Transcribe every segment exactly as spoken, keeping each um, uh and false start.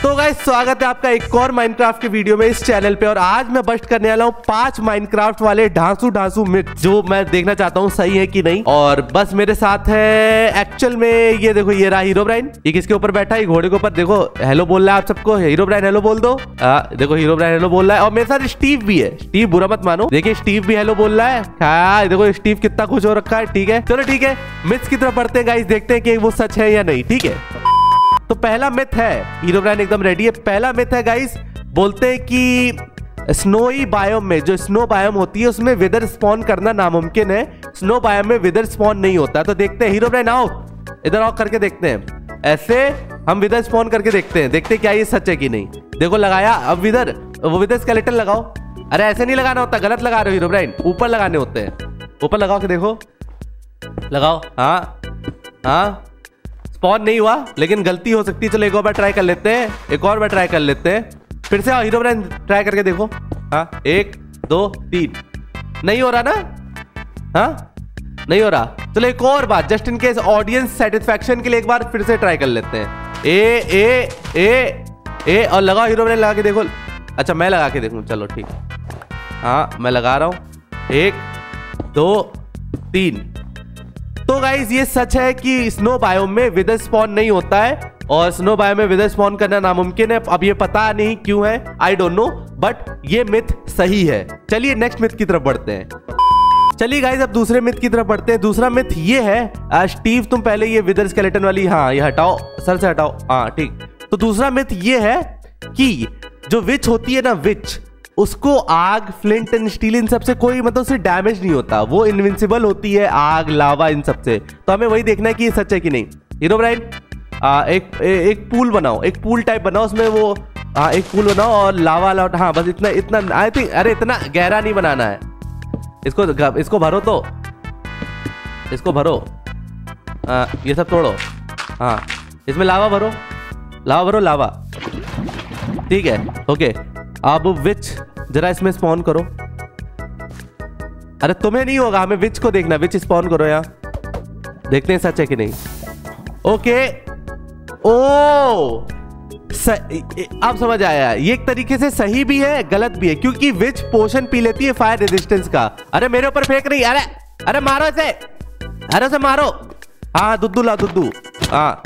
तो गाइस स्वागत है आपका एक और माइनक्राफ्ट के वीडियो में इस चैनल पे। और आज मैं बस्ट करने वाला हूँ पांच माइनक्राफ्ट वाले ढांसू ढांसू मिथ जो मैं देखना चाहता हूँ सही है कि नहीं। और बस मेरे साथ है एक्चुअल में ये देखो, ये रहा हीरोब्राइन। ये किसके ऊपर बैठा है? घोड़े के ऊपर। देखो हेलो बोल रहा है आप सबको। हीरोब्राइन हेलो बोल दो। आ, देखो हीरोब्राइन हेलो बोल रहा है। और मेरे साथ स्टीव भी है। स्टीव बुरा मत मानो, देखिए स्टीव भी हेलो बोल रहा है। हाँ देखो स्टीव कितना खुश हो रखा है। ठीक है चलो ठीक है, मिथ्स की तरफ बढ़ते हैं गाइस, देखते हैं कि वो सच है या नहीं। ठीक है तो पहला मिथ है, हीरोब्राइन एकदम रेडी है। पहला मिथ है गाइस, बोलते हैं कि स्नोई बायोम में, जो स्नो बायोम होती है उसमें विदर स्पॉन करना नामुमकिन है। स्नो बायोम में विदर स्पॉन नहीं होता। तो देखते हैं हीरोब्राइन आओ इधर आओ, करके देखते हैं। ऐसे हम विदर स्पॉन करके देखते हैं, देखते हैं क्या ये सच है कि नहीं। देखो लगाया, अब विदर वो विदर स्केलेटन लगाओ। अरे ऐसे नहीं लगाना होता, गलत लगा रहे हो हीरोब्राइन, ऊपर लगाने होते हैं। ऊपर लगाओ के देखो, लगाओ। हाँ हाँ स्पॉन नहीं हुआ लेकिन गलती हो सकती है। चलो एक और बार ट्राई कर लेते हैं, एक और बार ट्राई कर लेते हैं। फिर से आओ हीरोब्राइन, ट्राई करके देखो। हाँ एक दो तीन, नहीं हो रहा ना? हाँ नहीं हो रहा। चलो एक और बार just in case audience satisfaction के लिए एक बार फिर से ट्राई कर लेते हैं। ए ए ए ए और लगाओ हीरोब्राइन, लगा के देखो। अच्छा मैं लगा के देखूं, चलो ठीक। हाँ मैं लगा रहा हूं, एक दो तीन। तो गाइज ये सच है कि स्नो बायोम में विदर स्पॉन नहीं होता है और स्नो बायोम में विदर स्पॉन करना नामुमकिन है। अब ये पता नहीं क्यों है, आई डोंट नो, बट ये मिथ सही है। चलिए नेक्स्ट मिथ की तरफ बढ़ते हैं। चलिए गाइज अब दूसरे मिथ की तरफ बढ़ते हैं। दूसरा मिथ ये है, स्टीव तुम पहले ये विदर स्केलेटन वाली, हाँ ये हटाओ, सर से हटाओ। हाँ ठीक। तो दूसरा मिथ ये है कि जो विच होती है ना, विच, उसको आग, फ्लिंट एंड स्टील इन सबसे कोई मतलब उससे डैमेज नहीं होता। वो इनविंसिबल होती है आग, लावा इन सबसे। तो हमें वही देखना है कि ये सच है कि नहीं। हीरोब्राइन एक ए, एक पूल बनाओ, एक पूल टाइप बनाओ, उसमें वो हाँ एक पूल बनाओ और लावा लावा। हाँ बस इतना इतना आई थिंक। अरे इतना गहरा नहीं बनाना है, इसको इसको भरो, तो इसको भरो। आ, ये सब तोड़ो। हाँ इसमें लावा भरो, लावा भरो, लावा। ठीक है ओके। अब विच जरा इसमें स्पॉन करो। अरे तुम्हें नहीं होगा, हमें विच को देखना। विच स्पॉन करो यहाँ, देखते हैं सच है कि नहीं। ओके ओ अब समझ आया, ये एक तरीके से सही भी है गलत भी है, क्योंकि विच पोशन पी लेती है फायर रेजिस्टेंस का। अरे मेरे ऊपर फेंक रही, अरे अरे मारो इसे, अरे उसे मारो। हाँ दुद्दू ला दुद्दू। हाँ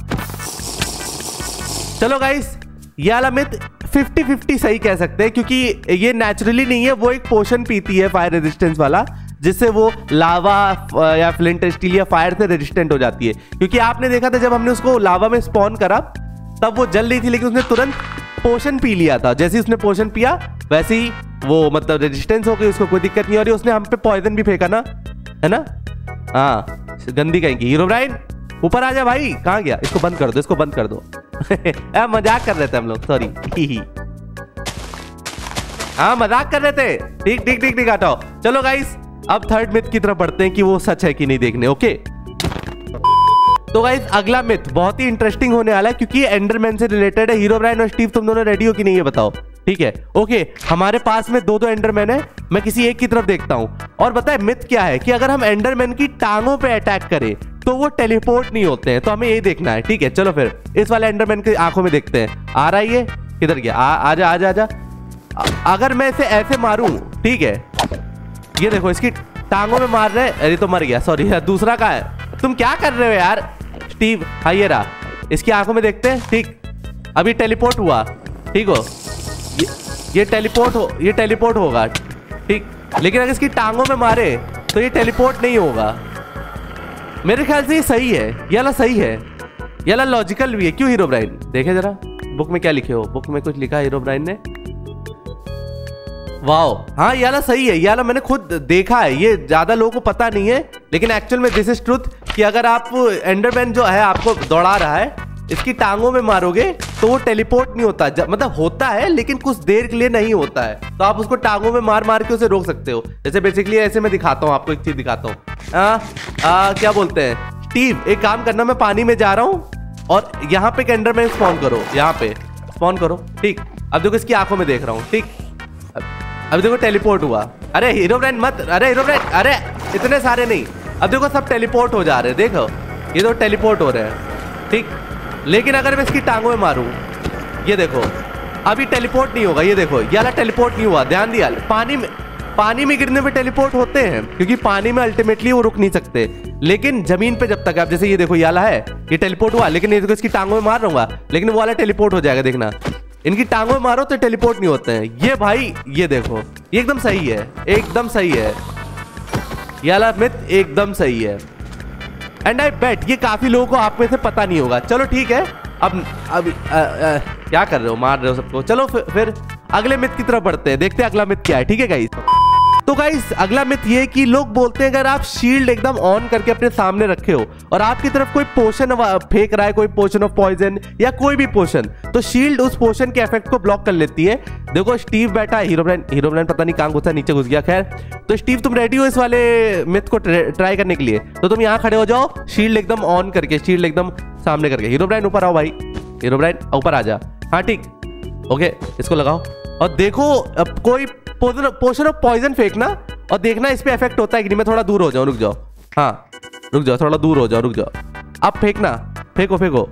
चलो गाइस ये वाला मिथ फिफ्टी फिफ्टी सही कह सकते हैं, क्योंकि ये नेचुरली नहीं है। वो एक पोशन पीती है फायर रेजिस्टेंस वाला, जिससे वो लावा या फ्लिंट स्टील या फायर से रेजिस्टेंट हो जाती है। क्योंकि आपने देखा था जब हमने उसको लावा में स्पॉन करा तब वो जल रही थी, लेकिन उसने तुरंत पोशन पी लिया था। जैसे ही उसने पोशन पिया वैसे ही वो मतलब रेजिस्टेंस हो गई, उसको कोई दिक्कत नहीं हो रही। उसने हम पे पॉइजन भी फेंका ना, है ना? हाँ गंदी कहेंगी। हीरोब्राइन ऊपर आ जा भाई, कहाँ गया? इसको बंद कर दो, इसको बंद कर दो। मजाक कर रहे थे हम लोग, सॉरी। हाँ मजाक कर रहे थे। ठीक ठीक ठीक ठीक हटाओ। चलो गाइस अब थर्ड मिथ की तरफ बढ़ते हैं कि वो सच है कि नहीं देखने। ओके तो गाइस अगला मिथ बहुत ही इंटरेस्टिंग होने वाला है, क्योंकि ये एंडरमैन से रिलेटेड है। हीरोब्राइन और स्टीव तुम दोनों रेडी हो कि नहीं ये बताओ। ठीक है ओके। हमारे पास में दो दो एंडरमैन है, मैं किसी एक की तरफ देखता हूं। और बताए मिथ क्या है कि अगर हम एंडरमैन की टांगों पे अटैक करें तो वो टेलीपोर्ट नहीं होते हैं। तो हमें यही देखना है। ठीक है चलो फिर इस वाले एंडरमैन की आंखों में देखते हैं। आ रहा है ये, किधर गया? आ आजा आजा आजा। अगर मैं इसे ऐसे मारूं, ठीक है, ये देखो इसकी टांगों में मार रहे। अरे तो मर गया, सॉरी। दूसरा का है, तुम क्या कर रहे हो यार स्टीव? हाँ ये रहा, इसकी आंखों में देखते हैं। ठीक अभी टेलीपोर्ट हुआ, ठीक हो, ये, ये टेलीपोर्ट हो, ये टेलीपोर्ट होगा। ठीक लेकिन अगर इसकी टांगों में मारे तो ये टेलीपोर्ट नहीं होगा। मेरे ख्याल से ये सही है, ये वाला सही है, ये वाला लॉजिकल भी है। क्यों हीरोब्राइन? देखे जरा बुक में क्या लिखे हो। बुक में कुछ लिखा है हीरोब्राइन ने। वाओ हाँ ये वाला सही है, ये वाला मैंने खुद देखा है। ये ज्यादा लोगों को पता नहीं है, लेकिन एक्चुअल में दिस इज ट्रुथ कि अगर आप एंडरमैन जो है आपको दौड़ा रहा है, इसकी टांगों में मारोगे तो वो टेलीपोर्ट नहीं होता। मतलब होता है लेकिन कुछ देर के लिए नहीं होता है। तो आप उसको टांगों में मार मार के उसे रोक सकते हो। जैसे बेसिकली ऐसे मैं दिखाता हूँ आपको, एक चीज दिखाता हूँ। क्या बोलते हैं स्टीव, एक काम करना, मैं पानी में जा रहा हूँ और यहाँ पे एंडरमैन स्पॉन करो, यहाँ पे स्पॉन करो। ठीक अब देखो इसकी आंखों में देख रहा हूँ। ठीक अब देखो टेलीपोर्ट हुआ। अरे हीरोब्राइन मत, अरे हीरोब्राइन, अरे इतने सारे नहीं। अब देखो सब टेलीपोर्ट हो जा रहे हैं, देखो ये तो टेलीपोर्ट हो रहे हैं। ठीक लेकिन अगर मैं इसकी टांगों में मारूं, ये देखो अभी टेलीपोर्ट नहीं होगा। ये देखो ये वाला टेलीपोर्ट नहीं हुआ, ध्यान दिया। पानी में पानी में गिरने पे टेलीपोर्ट होते हैं क्योंकि पानी में अल्टीमेटली वो रुक नहीं सकते, लेकिन जमीन पे जब तक आप जैसे ये देखो ये वाला है ये टेलीपोर्ट हुआ, लेकिन ये देखो इसकी टांगों में मार रहूंगा लेकिन वो वाला टेलीपोर्ट हो जाएगा। देखना इनकी टांगों में मारो तो टेलीपोर्ट नहीं होते हैं। ये भाई ये देखो ये एकदम सही है, एकदम सही है, ये वाला मिथ एकदम सही है। एंड आई बेट ये काफी लोगों को आप में से पता नहीं होगा। चलो ठीक है, अब अब आ, आ, क्या कर रहे हो, मार रहे हो सबको। चलो फिर, फिर अगले मिथ की तरफ बढ़ते हैं, देखते हैं अगला मिथ क्या है। ठीक है गाइस, तो गाइस अगला मिथ ये कि लोग बोलते हैं अगर आप शील्ड एकदम ऑन करके अपने सामने रखे हो और आपकी तरफ कोई पोशन फेंक रहा है, कोई पोशन ऑफ पॉइजन या कोई भी पोशन, तो शील्ड उस पोशन के इफेक्ट को ब्लॉक कर लेती है। देखो स्टीव बैठा है, हीरोब्राइन हीरोब्राइन पता नहीं कहां घुसा, नीचे घुस गया। खैर तो स्टीव तुम रेडी हो इस वाले मिथ को ट्राई करने के लिए, तो तुम यहाँ खड़े हो जाओ शील्ड एकदम ऑन करके, शील्ड एकदम सामने करके। हीरोब्राइन ऊपर आओ भाई, हीरोब्राइन ऊपर आ जा। हाँ ठीक, ओके इसको लगाओ और देखो अब कोई पोशन ऑफ पॉइजन फेंकना और देखना इस पे इफेक्ट होता है कि नहीं। मैं थोड़ा दूर हो जाऊं, रुक जाओ, हाँ रुक जाओ, थोड़ा दूर हो जाओ, रुक जाओ। अब फेंकना, फेंको फेंको,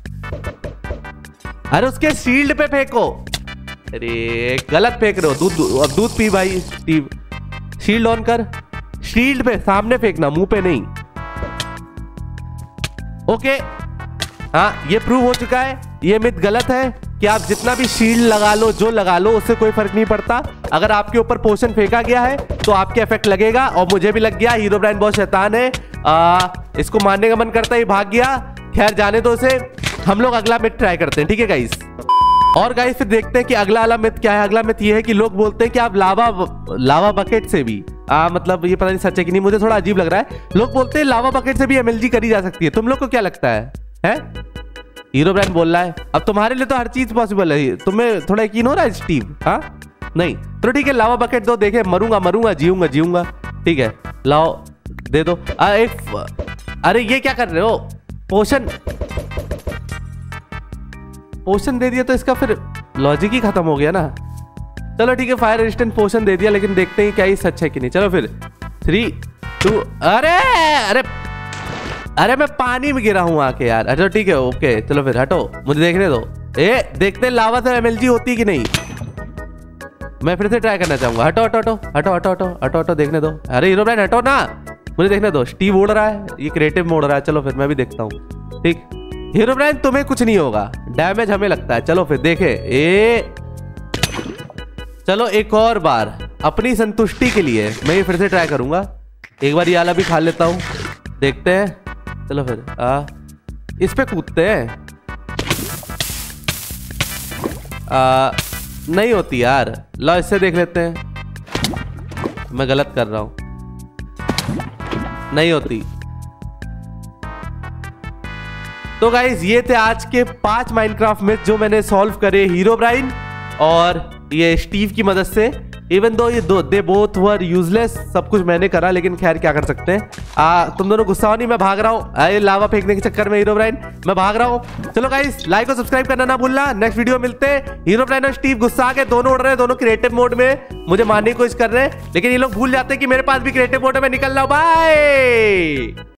अरे उसके शील्ड पे फेंको। अरे गलत फेंक रहे हो, दूध अब दूध पी भाई स्टीव। शील्ड ऑन कर, शील्ड पे सामने फेंकना, मुंह पे नहीं। ओके हाँ ये प्रूव हो चुका है, ये मिथ गलत है कि आप जितना भी शील्ड लगा लो, जो लगा लो, उससे कोई फर्क नहीं पड़ता। अगर आपके ऊपर पोशन फेंका गया है तो आपके इफेक्ट लगेगा, और मुझे भी लग गया। हीरोब्राइन बहुत शैतान है, आ, इसको मारने का मन करता है, भाग गया। खैर जाने दो उसे, हम लोग अगला मिथ ट्राई करते हैं। ठीक है गाइस, और गाइस फिर देखते हैं कि अगला वाला मिथ क्या है। अगला मिथ ये है कि लोग बोलते हैं कि आप लावा लावा बकेट से भी आ, मतलब ये पता नहीं सच है कि नहीं, मुझे थोड़ा अजीब लग रहा है। लोग बोलते हैं लावा बकेट से भी एमएलजी करी जा सकती है। तुम लोग को क्या लगता है, है? हीरोब्राइन बोल रहा है अब तुम्हारे लिए तो हर चीज पॉसिबल है, तुम्हें थोड़ा यकीन हो रहा है स्टीव? हाँ नहीं तो ठीक है, लावा बकेट दो, देखे मरूंगा मरूंगा जीऊंगा जीऊंगा। ठीक है लाओ दे दो। आ, एक अरे ये क्या कर रहे हो, पोशन पोशन दे दिया तो इसका फिर लॉजिक ही खत्म हो गया ना। चलो ठीक है, फायर रेजिस्टेंट पोशन दे दिया, लेकिन देखते हैं क्या ये सच है कि नहीं। चलो फिर थ्री टू, अरे अरे अरे मैं पानी में गिरा हूं आके यार। अच्छा ठीक है ओके, चलो फिर हटो, मुझे देखने दो। ए देखते हैं लावा से एमएलजी होती है कि नहीं। मैं फिर से ट्राई करना चाहूंगा। हटो हटो हटो हटो हटो हटो हटो हटो देखने दो। अरे हीरोब्राइन हटो ना, मुझे देखने दो। स्टीव उड़ रहा है, ये क्रिएटिव में उड़ रहा है। चलो फिर मैं भी देखता हूँ। ठीक हीरोब्राइन तुम्हें कुछ नहीं होगा, डैमेज हमें लगता है। चलो फिर देखे, ए चलो एक और बार अपनी संतुष्टि के लिए मैं ये फिर से ट्राई करूंगा। एक बार ये वाला भी खा लेता हूँ, देखते हैं। चलो फिर आ, इस पे कूदते हैं। आ, नहीं होती यार, लो इससे देख लेते हैं। मैं गलत कर रहा हूं, नहीं होती। तो गाइज ये थे आज के पांच माइनक्राफ्ट मिथ जो मैंने सॉल्व करे हीरोब्राइन और ये स्टीव की मदद से। इवन दो ये दो दे बोथ वर यूजलेस, सब कुछ मैंने करा, लेकिन खैर क्या कर सकते हैं। आ, तुम दोनों गुस्सा हो नहीं, मैं भाग रहा हूँ लावा फेंकने के चक्कर में। हीरोब्राइन मैं भाग रहा हूँ। चलो गाइस लाइक और सब्सक्राइब करना ना भूलना। नेक्स्ट वीडियो मिलते हैं। हीरोब्राइन और स्टीव गुस्सा आ गए, दोनों उड़ रहे हैं, दोनों क्रिएटिव मोड में मुझे मारने की कोशिश कर रहे हैं, लेकिन ये लोग भूल जाते हैं कि मेरे पास भी क्रिएटिव मोड है, मैं निकल रहा हूँ। बाय।